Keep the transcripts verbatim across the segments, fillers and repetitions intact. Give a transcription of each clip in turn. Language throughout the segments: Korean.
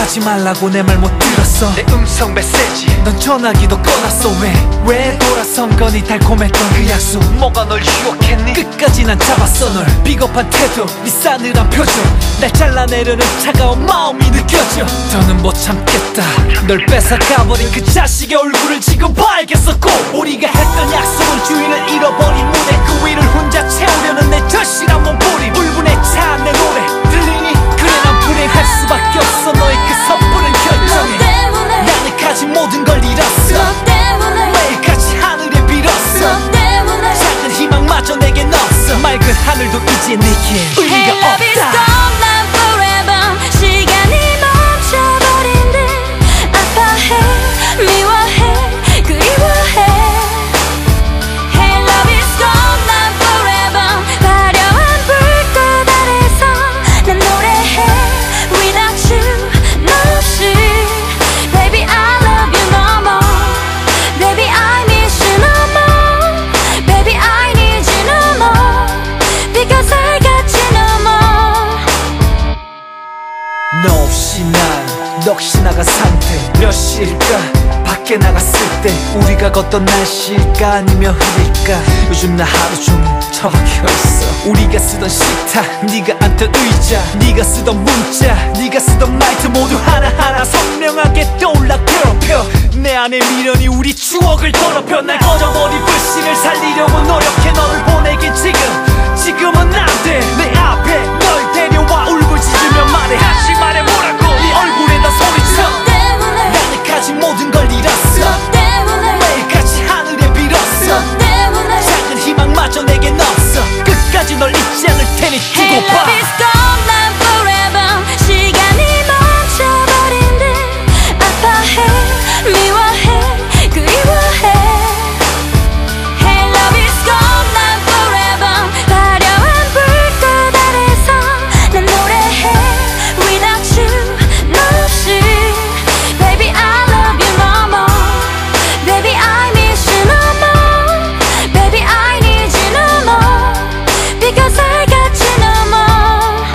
연락하지 말라고 내 말 못 들었어. 내 음성 메시지 넌 전화기도 꺼놨어. 왜? 왜 돌아선 거니 달콤했던 그 약속. 뭐가 널 유혹했니? 끝까지 난 잡았어 널. 비겁한 태도 네 싸늘한 표정 날 잘라내려는 차가운 마음이 느껴져. 더는 못 참겠다. 널 뺏어가버린 그 자식의 얼굴을 지금 봐야겠었고, 우리가 했던 약속은 주인을 잃어버린 무대 그 위를 혼자 채우려는 내 절실한 몸부림. 울분에 차한 내 노래 들리니? 그래 난 불행할 수밖에 없어. 너의 그 섣부른 결정에 나는 가진 모든 걸 잃었어. 너 때문에 매일같이 하늘에 빌었어. 너 때문에 작은 희망마저 내겐 없어. 맑은 하늘도 이제 내게 의미가 Hey, love is 없다. gone now forever. 시간이 멈춰버린 듯 아파해 미워해 그리워해. Hey, love is gone now forever. 화려한 불꽃 아래서 난 노래해 Without you 너 없이. Baby I love you no more. Baby I miss you no more. Baby I need you no more. Because I got you no more. 너 없이 난 넋이 나간 상태. 몇 시일까? 밖에 나갔을 때 우리가 걷던 날씨일까 아니면 흐릴까? 요즘 나 하루 종일 처박혀있어. 우리가 쓰던 식탁, 네가 앉던 의자, 네가 쓰던 문자, 네가 쓰던 말투 모두 하나하나 선명하게 떠올라 괴롭혀. 내 안에 미련이 우리 추억을 더럽혀. 날 꺼져버린 불씨를 살리려고 노력해. 너를 보내긴 지금 지금은 안돼. 내 앞에 널 데려와 울부짖으며 말해. 다시 말해 뭐라고. 네 얼굴에다 소리쳐. 너 때문에 나는 가진 모든 걸 잃었어. 너 때문에 매일같이 하늘에 빌었어. 너 때문에 작은 희망마저 내겐 없어. 끝까지 널 잊지 않을 테니 Hey, 두고 봐. love is gone now forever. 시간이 멈춰버린 듯 아파해 미워해 그리워해. Hey, love is gone now forever. 화려한 불꽃 아래서 난 노래해 Without you 너 없이. Baby I love you no more. Baby I miss you no more. Baby I need you no more. Because I got you no more.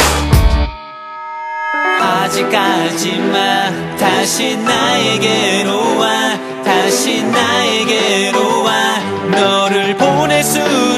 아직까지만 다시 나에게로 와. 다시 나에게로 와. 너를 보낼 수